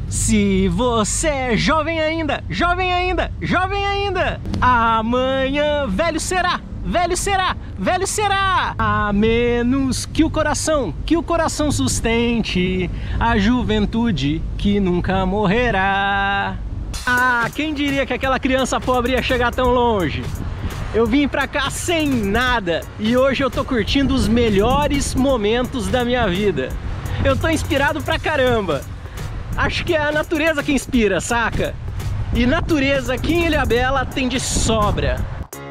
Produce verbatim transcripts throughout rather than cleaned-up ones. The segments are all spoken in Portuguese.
Se você é jovem ainda, jovem ainda, jovem ainda, amanhã velho será, velho será, velho será. A menos que o coração, que o coração sustente a juventude que nunca morrerá. Ah, quem diria que aquela criança pobre ia chegar tão longe? Eu vim pra cá sem nada e hoje eu tô curtindo os melhores momentos da minha vida. Eu tô inspirado pra caramba. Acho que é a natureza que inspira, saca? E natureza aqui em Ilhabela tem de sobra.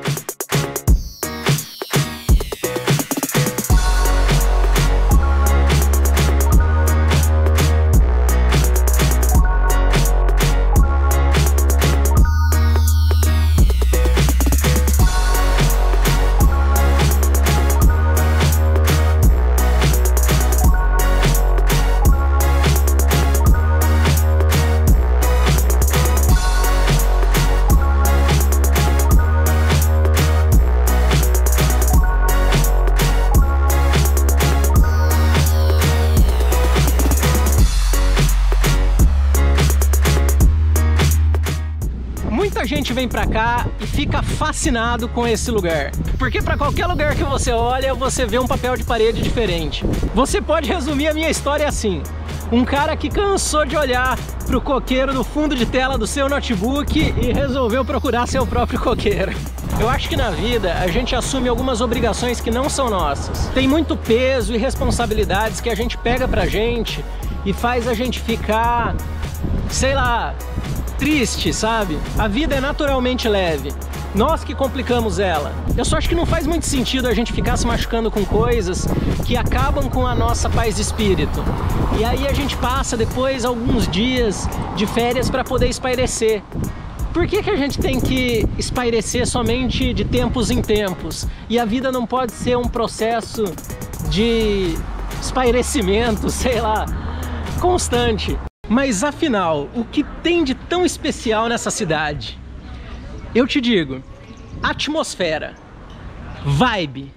Muita gente vem pra cá e fica fascinado com esse lugar, porque pra qualquer lugar que você olha, você vê um papel de parede diferente. Você pode resumir a minha história assim: um cara que cansou de olhar pro coqueiro no fundo de tela do seu notebook e resolveu procurar seu próprio coqueiro. Eu acho que na vida a gente assume algumas obrigações que não são nossas. Tem muito peso e responsabilidades que a gente pega pra gente e faz a gente ficar, sei lá, triste, sabe? A vida é naturalmente leve. Nós que complicamos ela. Eu só acho que não faz muito sentido a gente ficar se machucando com coisas que acabam com a nossa paz de espírito. E aí a gente passa depois alguns dias de férias para poder espairecer. Por que que a gente tem que espairecer somente de tempos em tempos? E a vida não pode ser um processo de espairecimento, sei lá, constante. Mas afinal, o que tem de tão especial nessa cidade? Eu te digo, atmosfera, vibe.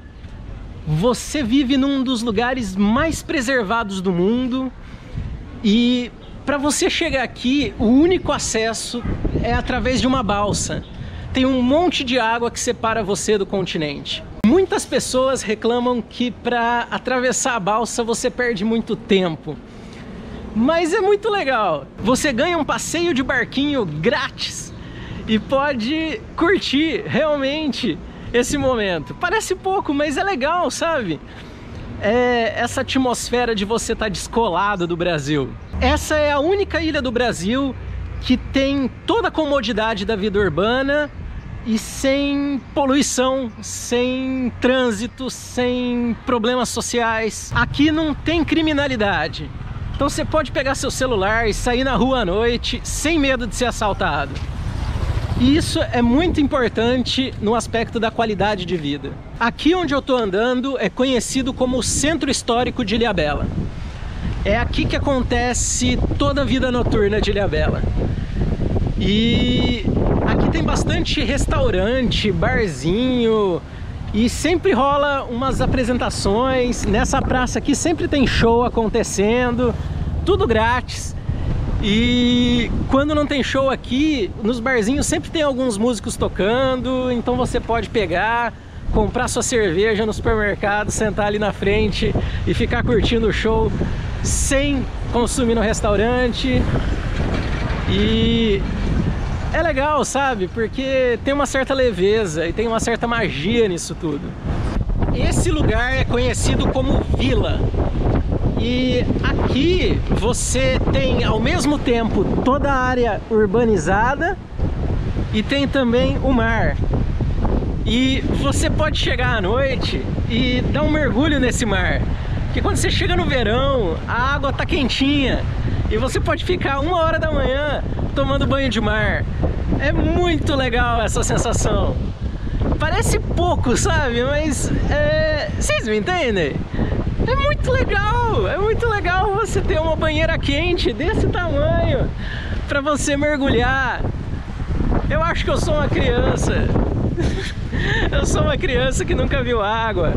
Você vive num dos lugares mais preservados do mundo e para você chegar aqui, o único acesso é através de uma balsa. Tem um monte de água que separa você do continente. Muitas pessoas reclamam que para atravessar a balsa você perde muito tempo. Mas é muito legal. Você ganha um passeio de barquinho grátis e pode curtir realmente esse momento. Parece pouco, mas é legal, sabe? É essa atmosfera de você estar descolado do Brasil. Essa é a única ilha do Brasil que tem toda a comodidade da vida urbana e sem poluição, sem trânsito, sem problemas sociais. Aqui não tem criminalidade. Então você pode pegar seu celular e sair na rua à noite sem medo de ser assaltado. E isso é muito importante no aspecto da qualidade de vida. Aqui onde eu estou andando é conhecido como o Centro Histórico de Ilhabela. É aqui que acontece toda a vida noturna de Ilhabela. E aqui tem bastante restaurante, barzinho, e sempre rola umas apresentações. Nessa praça aqui sempre tem show acontecendo, tudo grátis. E quando não tem show aqui, nos barzinhos sempre tem alguns músicos tocando, então você pode pegar, comprar sua cerveja no supermercado, sentar ali na frente e ficar curtindo o show sem consumir no restaurante. E é legal, sabe? Porque tem uma certa leveza e tem uma certa magia nisso tudo. Esse lugar é conhecido como Vila. E aqui você tem ao mesmo tempo toda a área urbanizada e tem também o mar. E você pode chegar à noite e dar um mergulho nesse mar. Porque quando você chega no verão, a água tá quentinha e você pode ficar uma hora da manhã tomando banho de mar. É muito legal essa sensação. Parece pouco, sabe? Mas é... vocês me entendem? É muito legal, é muito legal você ter uma banheira quente desse tamanho para você mergulhar. Eu acho que eu sou uma criança. Eu sou uma criança que nunca viu água.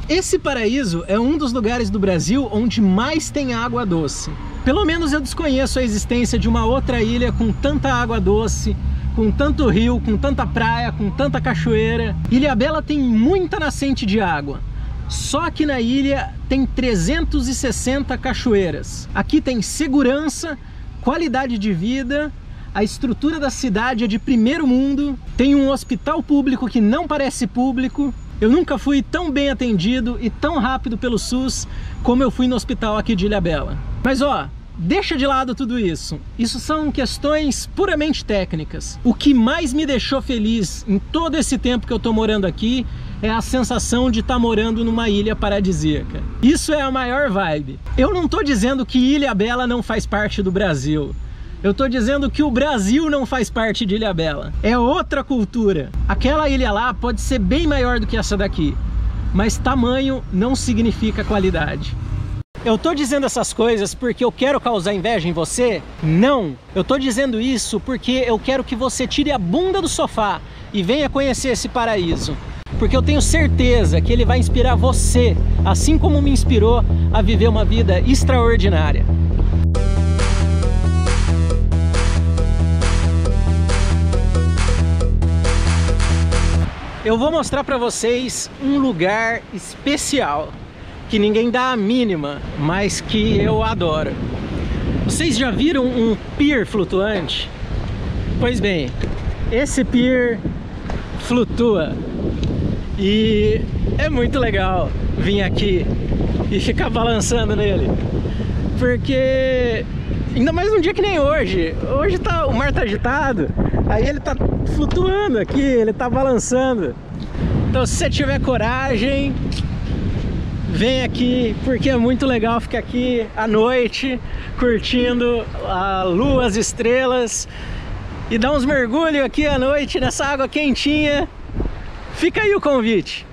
Esse paraíso é um dos lugares do Brasil onde mais tem água doce. Pelo menos eu desconheço a existência de uma outra ilha com tanta água doce, com tanto rio, com tanta praia, com tanta cachoeira. Ilhabela tem muita nascente de água. Só que na ilha tem trezentas e sessenta cachoeiras. Aqui tem segurança, qualidade de vida, a estrutura da cidade é de primeiro mundo, tem um hospital público que não parece público. Eu nunca fui tão bem atendido e tão rápido pelo SUS como eu fui no hospital aqui de Ilhabela. Mas ó, deixa de lado tudo isso. Isso são questões puramente técnicas. O que mais me deixou feliz em todo esse tempo que eu tô morando aqui é a sensação de estar morando numa ilha paradisíaca. Isso é a maior vibe. Eu não tô dizendo que Ilhabela não faz parte do Brasil. Eu tô dizendo que o Brasil não faz parte de Ilhabela. É outra cultura. Aquela ilha lá pode ser bem maior do que essa daqui, mas tamanho não significa qualidade. Eu tô dizendo essas coisas porque eu quero causar inveja em você? Não! Eu tô dizendo isso porque eu quero que você tire a bunda do sofá e venha conhecer esse paraíso. Porque eu tenho certeza que ele vai inspirar você, assim como me inspirou a viver uma vida extraordinária. Eu vou mostrar para vocês um lugar especial, que ninguém dá a mínima, mas que eu adoro. Vocês já viram um pier flutuante? Pois bem, esse pier flutua e é muito legal vir aqui e ficar balançando nele, porque ainda mais num dia que nem hoje. Hoje tá, o mar tá agitado, aí ele tá flutuando aqui, ele tá balançando. Então se você tiver coragem, vem aqui, porque é muito legal ficar aqui à noite, curtindo a lua, as estrelas, e dar uns mergulhos aqui à noite nessa água quentinha. Fica aí o convite.